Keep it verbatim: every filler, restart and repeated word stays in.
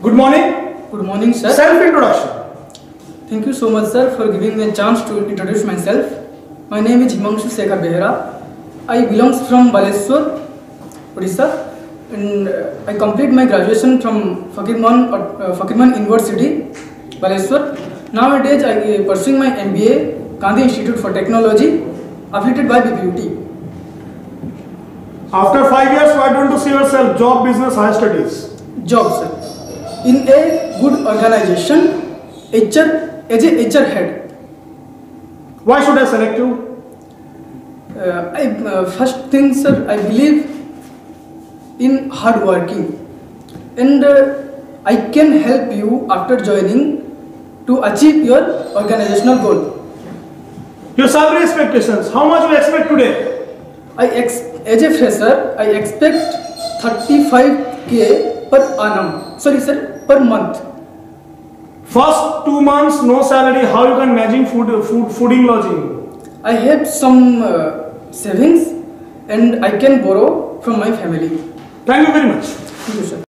Good morning. Good morning, sir. Self-introduction. Thank you so much, sir, for giving me a chance to introduce myself. My name is Himanshu Shekhar Behera. I belong from Baleshwar, Odisha, and uh, I complete my graduation from Fakirman uh, Fakirman University, Baleshwar. Nowadays, I am pursuing my M B A, Gandhi Institute for Technology, affiliated by B P U T. After five years, why don't you see yourself job, business, higher studies? Job, sir. In a good organization, H R, as a H R head. Why should I select you? Uh, I, uh, first thing, sir, I believe in hard working, and uh, I can help you after joining to achieve your organizational goal. Your salary expectations. How much you expect today? I ex as a fresher, I expect thirty-five K per annum. Sorry, sir, per month. First two months, no salary. How you can managing food, food, fooding, lodging? I have some uh, savings, and I can borrow from my family. Thank you very much. Thank you, sir.